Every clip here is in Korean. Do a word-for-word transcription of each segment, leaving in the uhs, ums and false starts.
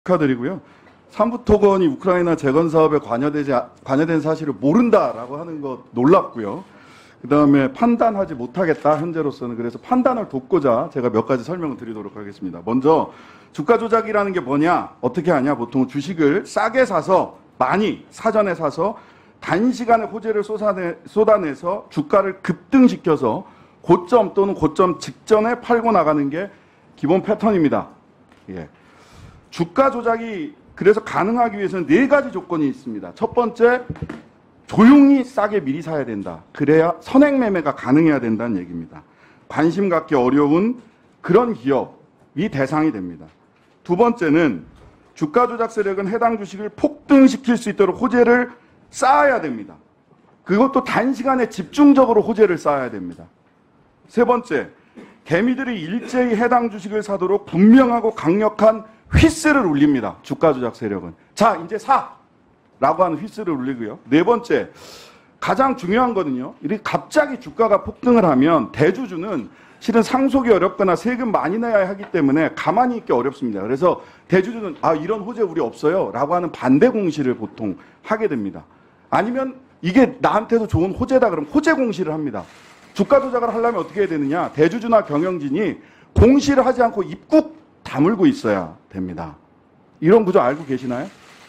축하드리고요. 삼부토건이 우크라이나 재건 사업에 관여되지 관여된 사실을 모른다라고 하는 것 놀랍고요. 그 다음에 판단하지 못하겠다 현재로서는. 그래서 판단을 돕고자 제가 몇 가지 설명을 드리도록 하겠습니다. 먼저 주가 조작이라는 게 뭐냐, 어떻게 하냐. 보통 주식을 싸게 사서 많이 사전에 사서 단시간에 호재를 쏟아내, 쏟아내서 주가를 급등시켜서 고점 또는 고점 직전에 팔고 나가는 게 기본 패턴입니다. 예. 주가 조작이 그래서 가능하기 위해서는 네 가지 조건이 있습니다. 첫 번째, 조용히 싸게 미리 사야 된다. 그래야 선행 매매가 가능해야 된다는 얘기입니다. 관심 갖기 어려운 그런 기업이 대상이 됩니다. 두 번째는 주가 조작 세력은 해당 주식을 폭등시킬 수 있도록 호재를 쌓아야 됩니다. 그것도 단시간에 집중적으로 호재를 쌓아야 됩니다. 세 번째, 개미들이 일제히 해당 주식을 사도록 분명하고 강력한 휘스를 울립니다. 주가 조작 세력은. 자, 이제 사! 라고 하는 휘스를 울리고요. 네 번째, 가장 중요한 거는요. 이렇게 갑자기 주가가 폭등을 하면 대주주는 실은 상속이 어렵거나 세금 많이 내야 하기 때문에 가만히 있기 어렵습니다. 그래서 대주주는 아, 이런 호재 우리 없어요 라고 하는 반대 공시를 보통 하게 됩니다. 아니면 이게 나한테도 좋은 호재다 그러면 호재 공시를 합니다. 주가 조작을 하려면 어떻게 해야 되느냐. 대주주나 경영진이 공시를 하지 않고 입국 다물고 있어야 됩니다. 이런 구조 알고 계시나요?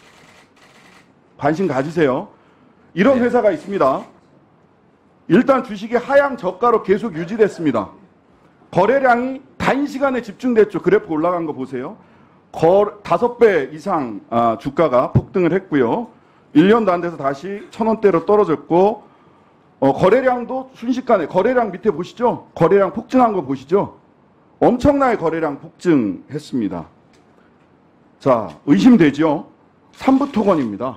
관심 가지세요. 이런 네. 회사가 있습니다. 일단 주식이 하향 저가로 계속 유지됐습니다. 거래량이 단시간에 집중됐죠. 그래프 올라간 거 보세요. 거, 다섯 배 이상 아, 주가가 폭등을 했고요. 일 년도 안 돼서 다시 천 원대로 떨어졌고, 어, 거래량도 순식간에, 거래량 밑에 보시죠? 거래량 폭증한 거 보시죠? 엄청나게 거래량 폭증했습니다. 자, 의심되죠? 삼부토건입니다.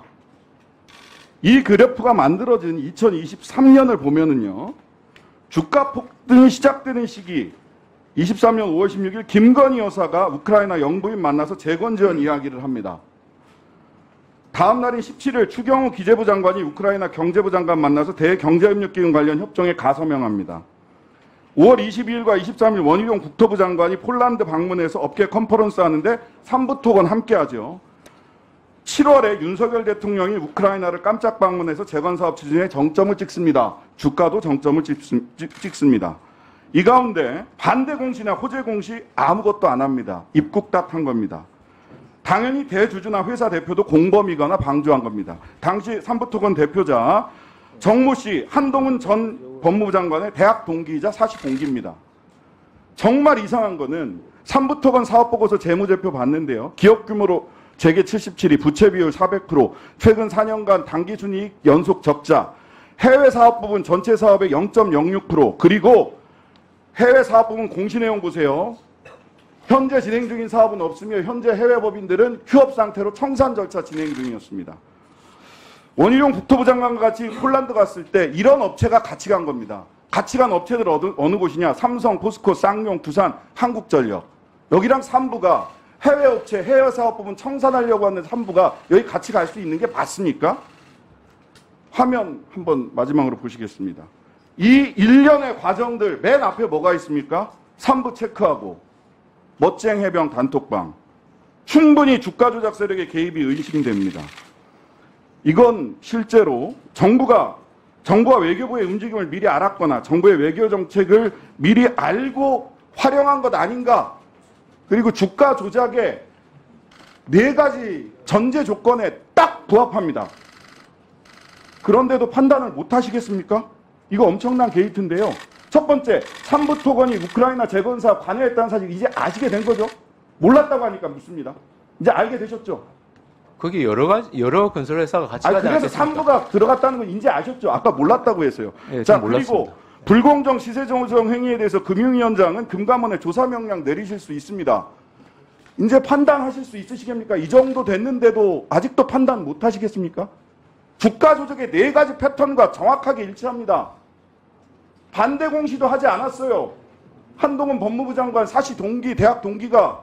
이 그래프가 만들어진 이천이십삼 년을 보면은요, 주가 폭등이 시작되는 시기, 이십삼 년 오월 십육일 김건희 여사가 우크라이나 영부인 만나서 재건 지원 이야기를 합니다. 다음 날인 십칠일 추경호 기재부 장관이 우크라이나 경제부 장관 만나서 대경제협력기금 관련 협정에 가서명합니다. 오월 이십이일과 이십삼일 원희룡 국토부 장관이 폴란드 방문해서 업계 컨퍼런스 하는데 삼부토건 함께하죠. 칠월에 윤석열 대통령이 우크라이나를 깜짝 방문해서 재건사업 추진에 정점을 찍습니다. 주가도 정점을 찍습니다. 이 가운데 반대 공시나 호재 공시 아무것도 안 합니다. 입국 딱 한 겁니다. 당연히 대주주나 회사 대표도 공범이거나 방조한 겁니다. 당시 삼부토건 대표자 정모 씨, 한동훈 전 법무부 장관의 대학 동기이자 사실 동기입니다. 정말 이상한 거는 삼부토건 사업보고서 재무제표 봤는데요. 기업 규모로 재계 칠십칠위, 부채 비율 사백 퍼센트, 최근 사 년간 당기순이익 연속 적자, 해외 사업 부분 전체 사업의 영 점 영육 퍼센트, 그리고 해외 사업 부분 공시 내용 보세요. 현재 진행 중인 사업은 없으며 현재 해외 법인들은 휴업 상태로 청산 절차 진행 중이었습니다. 원희룡 국토부 장관과 같이 폴란드 갔을 때 이런 업체가 같이 간 겁니다. 같이 간 업체들 어느, 어느 곳이냐? 삼성, 포스코, 쌍용, 두산, 한국전력. 여기랑 삼부가 해외 업체, 해외 사업 부분 청산하려고 하는 삼부가 여기 같이 갈 수 있는 게 맞습니까? 화면 한번 마지막으로 보시겠습니다. 이 일련의 과정들 맨 앞에 뭐가 있습니까? 삼부 체크하고 멋쟁 해병 단톡방. 충분히 주가 조작 세력의 개입이 의심됩니다. 이건 실제로 정부가 정부와 외교부의 움직임을 미리 알았거나 정부의 외교 정책을 미리 알고 활용한 것 아닌가. 그리고 주가 조작의 네 가지 전제 조건에 딱 부합합니다. 그런데도 판단을 못 하시겠습니까? 이거 엄청난 게이트인데요. 첫 번째, 삼부토건이 우크라이나 재건사업 관여했다는 사실 이제 아시게 된 거죠. 몰랐다고 하니까 묻습니다. 이제 알게 되셨죠? 거기 여러 가지 여러 건설 회사가 같이 가지 않겠습니까? 그래서 삼부가 들어갔다는 건 이제 아셨죠? 아까 몰랐다고 했어요. 네, 자, 몰랐습니다. 그리고 불공정 시세조정 행위에 대해서 금융위원장은 금감원에 조사 명령 내리실 수 있습니다. 이제 판단하실 수 있으시겠습니까? 이 정도 됐는데도 아직도 판단 못 하시겠습니까? 주가 조작의 네 가지 패턴과 정확하게 일치합니다. 반대 공시도 하지 않았어요. 한동훈 법무부 장관 사시 동기, 대학 동기가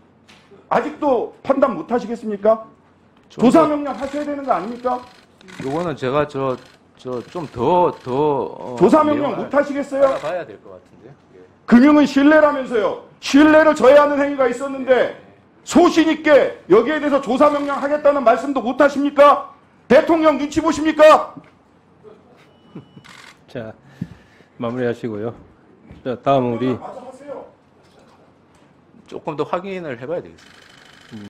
아직도 판단 못 하시겠습니까? 조사 명령 하셔야 되는 거 아닙니까? 요거는 제가 저 저 좀 더 더 어, 조사 명령 못 하시겠어요? 봐야 될 것 같은데요. 예. 금융은 신뢰라면서요. 신뢰를 저해하는 행위가 있었는데 소신 있게 여기에 대해서 조사 명령 하겠다는 말씀도 못 하십니까? 대통령 눈치 보십니까? 자, 마무리하시고요. 자, 다음 우리 맞아 하세요. 조금 더 확인을 해봐야 되겠습니다.